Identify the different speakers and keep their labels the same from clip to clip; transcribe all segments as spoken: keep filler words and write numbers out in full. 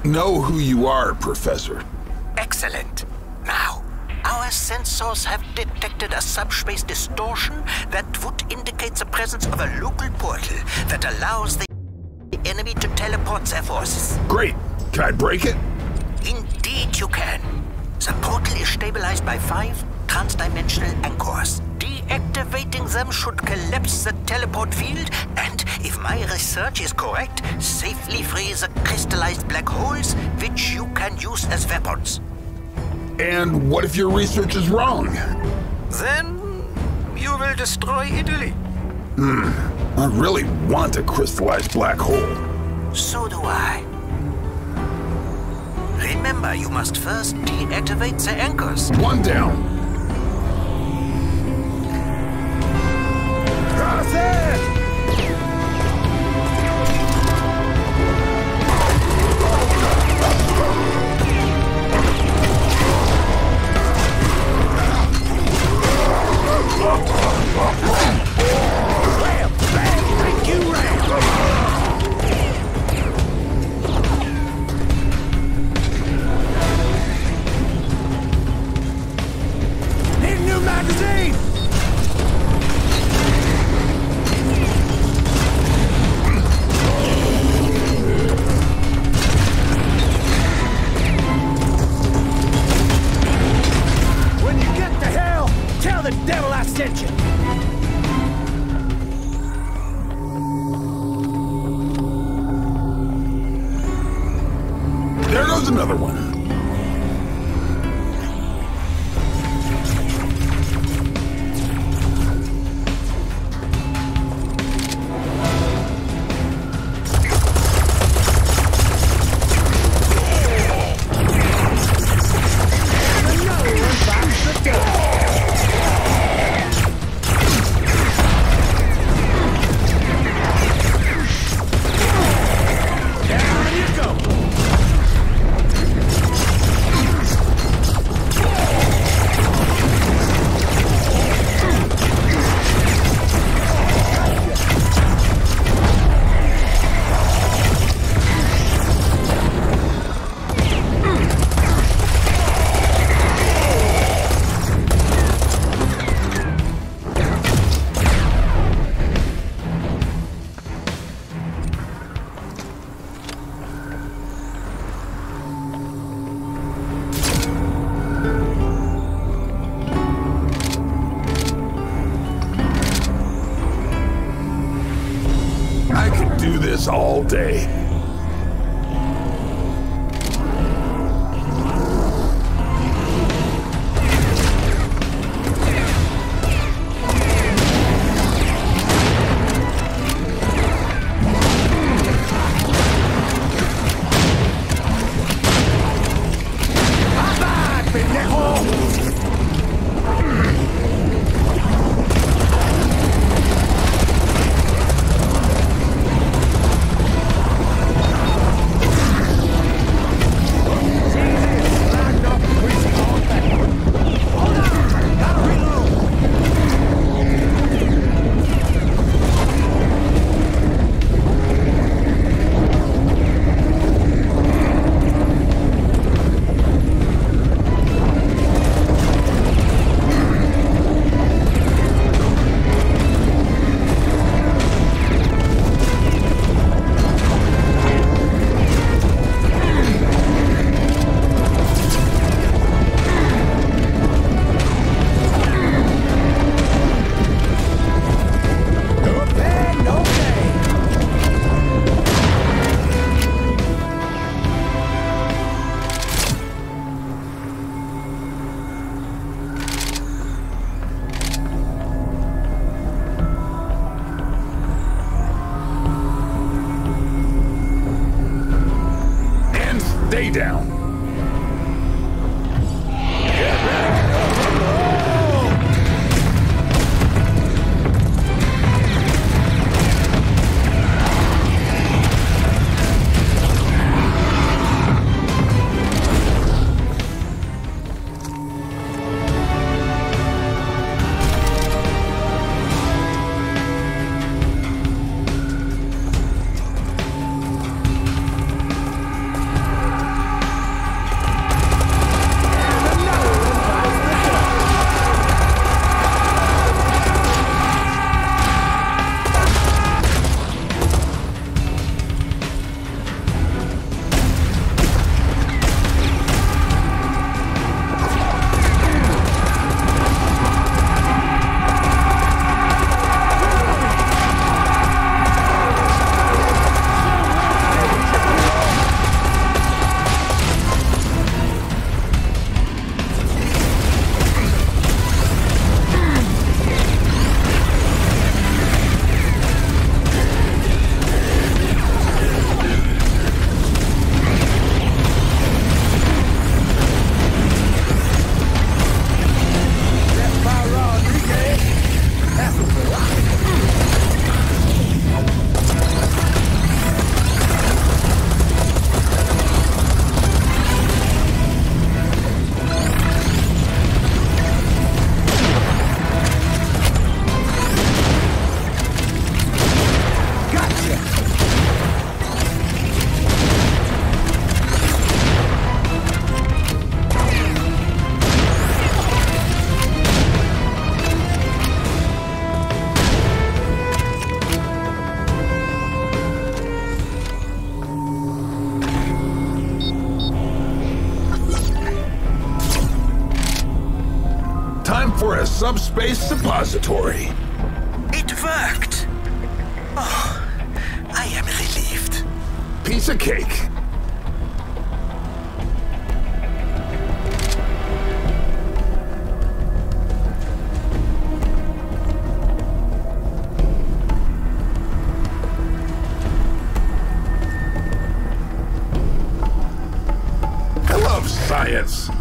Speaker 1: know who you are, Professor.
Speaker 2: Excellent. Now, our sensors have detected a subspace distortion that would indicate the presence of a local portal that allows the enemy to teleport their forces.
Speaker 1: Great. Can I break it?
Speaker 2: Indeed you can. The portal is stabilized by five transdimensional anchors. Deactivating them should collapse the teleport field and, if my research is correct, safely free the crystallized black holes, which you can use as weapons.
Speaker 1: And what if your research is wrong?
Speaker 2: Then you will destroy Italy.
Speaker 1: Hmm. I really want a crystallized black hole.
Speaker 2: So do I. Remember, you must first deactivate the anchors.
Speaker 1: One down. There goes another one. I could do this all day. for a subspace suppository.
Speaker 2: It worked! Oh, I am relieved.
Speaker 1: Piece of cake. I love science.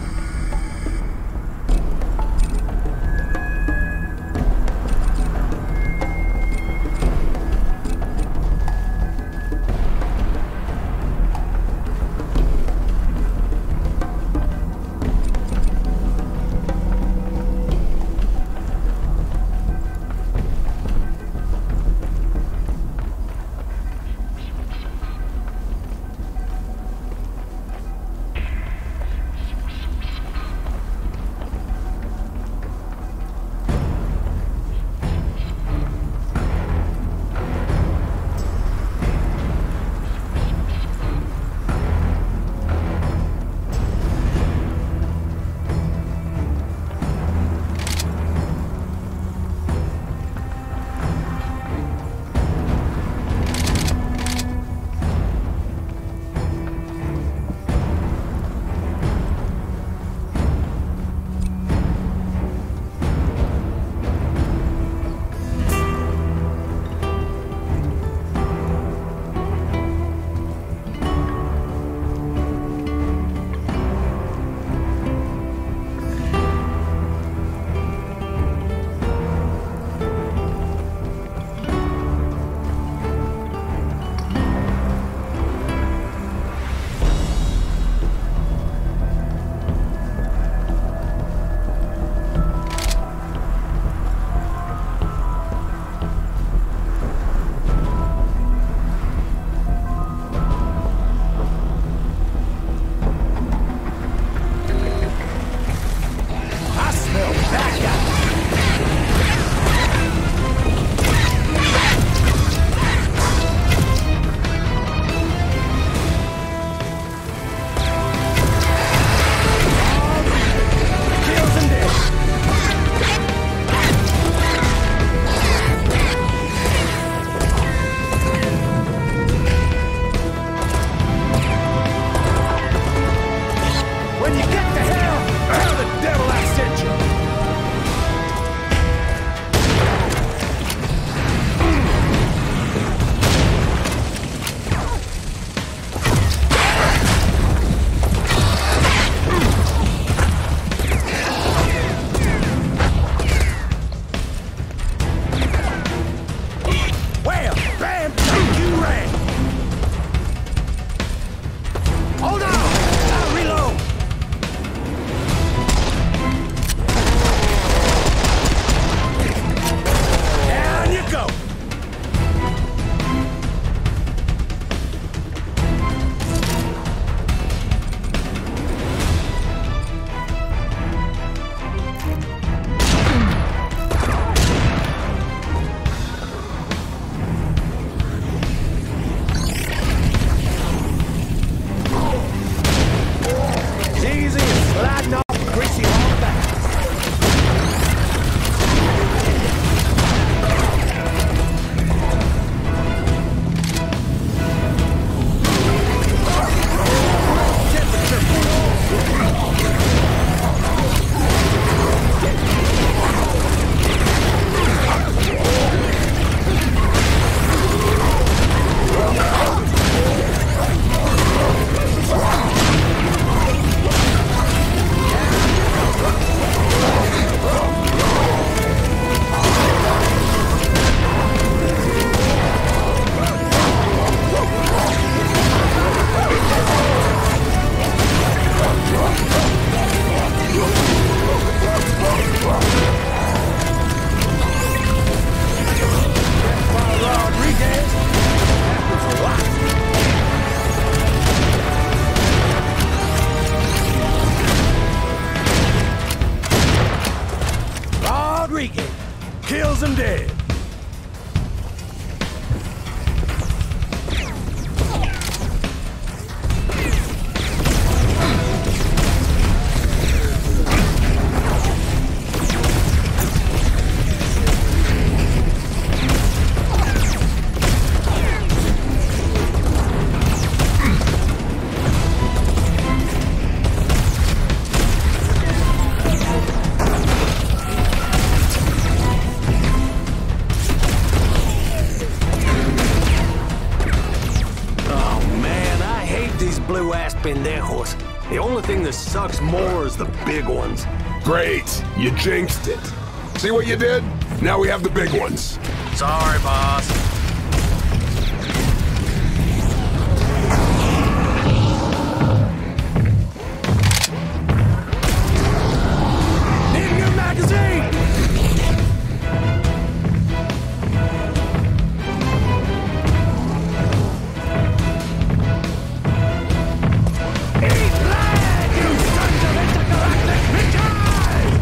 Speaker 3: Kills him dead. thing that sucks more is the big ones.
Speaker 1: Great, you jinxed it. See what you did? Now we have the big ones.
Speaker 3: Sorry, boss. Need a new magazine! Eat land, you sons of intergalactic bitches!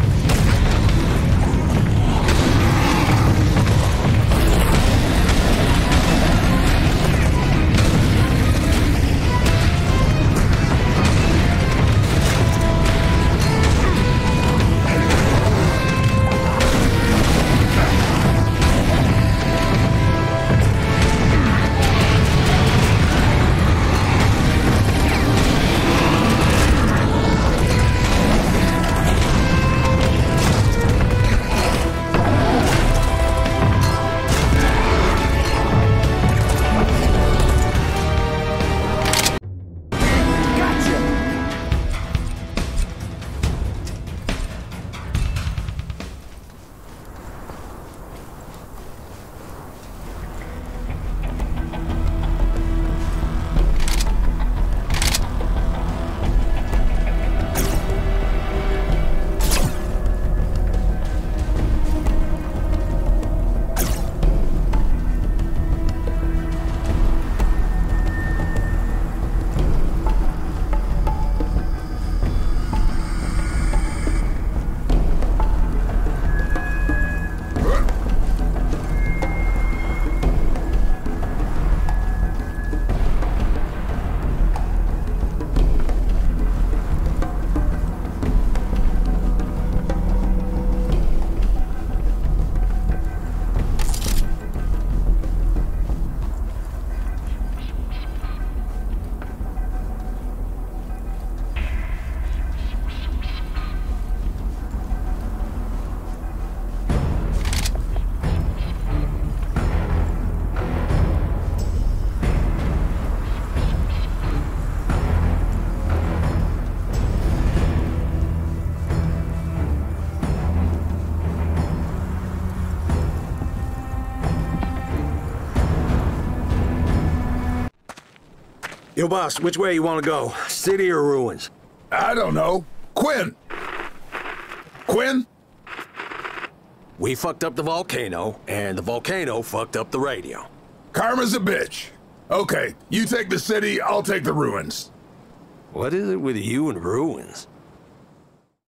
Speaker 3: Yo, boss, which way you want to go? City or ruins?
Speaker 1: I don't know. Quinn! Quinn?
Speaker 3: We fucked up the volcano, and the volcano fucked up the radio.
Speaker 1: Karma's a bitch. Okay, you take the city, I'll take the ruins.
Speaker 3: What is it with you and ruins?